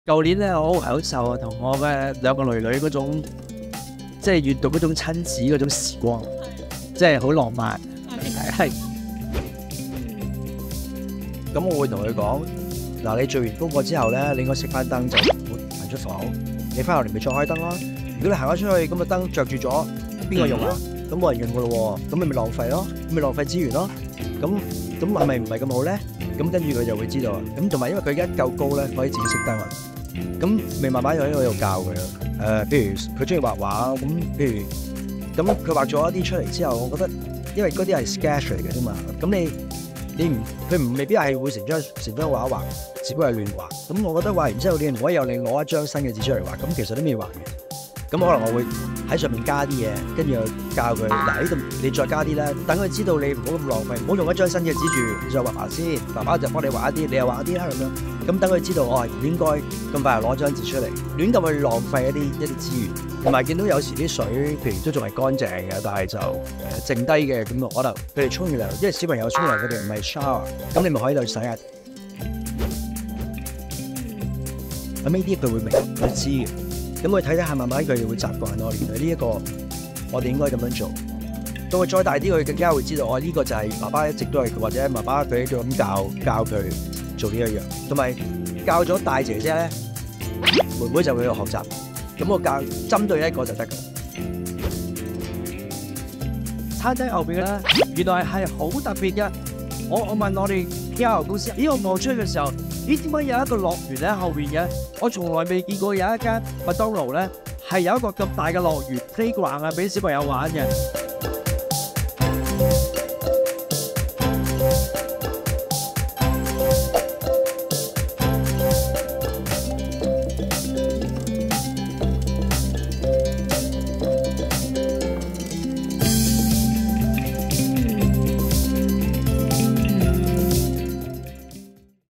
舊年咧，我好享受啊，同我嘅兩個女嗰種，即係閱讀嗰種親子嗰種時光，即係好浪漫。係。 咁我會同佢講，嗱，你做完功課之後咧，你應該熄翻燈就唔好行出房。你翻落嚟咪再開燈咯。如果你行咗出去，咁個燈着住咗，邊個用啊？咁冇人用噶咯喎，咁你咪浪費咯，咁咪浪費資源咯。咁係咪唔係咁好咧？咁跟住佢就會知道。咁同埋因為佢而家夠高咧，可以自己熄燈啊。咁咪慢慢喺度教佢咯。譬如佢中意畫畫，咁譬如咁佢畫咗一啲出嚟之後，我覺得因為嗰啲係 sketch 嚟嘅啫嘛。咁佢未必係會成張畫畫，只不過係亂畫。咁我覺得畫完之後，你唔可以又另攞一張新嘅紙出嚟畫。咁其實都未畫完。咁可能我會喺上面加啲嘢，跟住教佢嗱，呢度你再加啲啦，等佢知道你唔好咁浪費，唔好用一張新嘅紙住，你再畫先。爸爸就幫你畫一啲，你又畫一啲啦咁樣。咁等佢知道我係唔應該咁快攞張紙出嚟，亂咁去浪費一啲資源。同埋見到有時啲水，譬如都仲係乾淨嘅，但係就剩低嘅咁可能佢哋沖完涼，因為小朋友沖涼佢哋唔係 shower， 咁你咪可以去洗下。咁呢啲佢會明，佢知嘅。咁佢睇下，慢慢佢哋會習慣咯。原來呢一個我哋應該咁樣做。到佢再大啲，佢更加會知道，呢個就係爸爸一直都係，或者爸爸佢咁教佢做呢一樣。同埋教咗大姐姐咧，妹妹就會去學習。咁我教針對一個就得㗎。 餐廳後邊咧，原來係好特別嘅。我問我哋間公司，我望出去嘅時候，點解有一個樂園喺後邊嘅？我從來未見過有一間麥當勞咧係有一個咁大嘅樂園 playground 啊，俾小朋友玩嘅。